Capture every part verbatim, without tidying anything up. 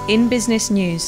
In Business News.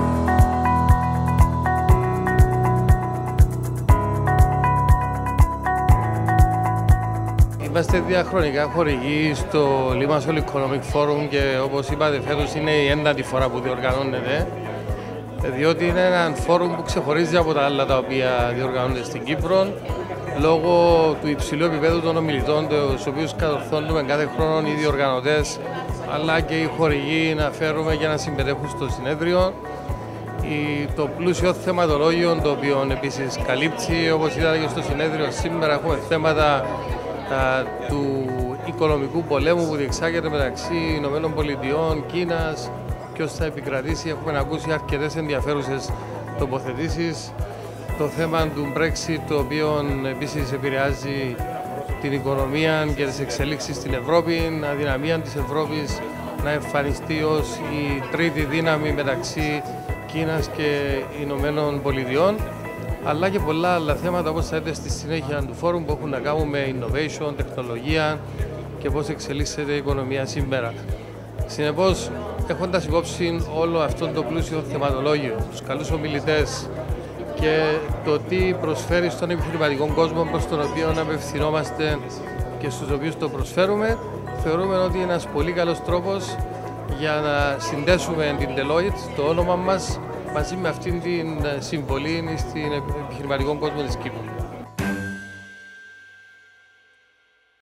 Είμαστε διαχρονικά χορηγοί στο Limassol Economic Forum και όπως είπατε φέτος είναι η ένατη φορά που διοργανώνεται, διότι είναι ένα φόρουμ που ξεχωρίζει από τα άλλα τα οποία διοργανώνται στην Κύπρο λόγω του υψηλού επίπεδου των ομιλητών, τους οποίους κατορθώνουμε κάθε χρόνο οι διοργανωτές αλλά και οι χορηγοί να φέρουμε και να συμμετέχουν στο συνέδριο. Το πλούσιο θεματολόγιο, το οποίο επίσης καλύπτει, όπως είδατε και στο συνέδριο σήμερα, έχουμε θέματα α, του οικονομικού πολέμου που διεξάγεται μεταξύ Ηνωμένων Πολιτειών, Κίνας, ποιος θα επικρατήσει. Έχουμε ακούσει αρκετές ενδιαφέρουσες τοποθετήσεις. Το θέμα του Brexit, το οποίο επίσης επηρεάζει την οικονομία και τις εξελίξεις στην Ευρώπη, την αδυναμία της Ευρώπης να εμφανιστεί ως η τρίτη δύναμη μεταξύ Κίνας και Ηνωμένων Πολιτειών, αλλά και πολλά άλλα θέματα όπως θα δείτε στη συνέχεια του φόρουμ που έχουν να κάνουν με innovation, τεχνολογία και πώς εξελίσσεται η οικονομία σήμερα. Συνεπώς, έχοντας υπόψη όλο αυτό το πλούσιο θεματολόγιο, τους καλούς ομιλητές και το τι προσφέρει στον επιχειρηματικό κόσμο προς τον οποίο απευθυνόμαστε και στους οποίους το προσφέρουμε, θεωρούμε ότι είναι ένας πολύ καλός τρόπος για να συνδέσουμε την Deloitte, το όνομα μας, μαζί με αυτήν την συμβολή στην επιχειρηματικό κόσμο της Κύπρου.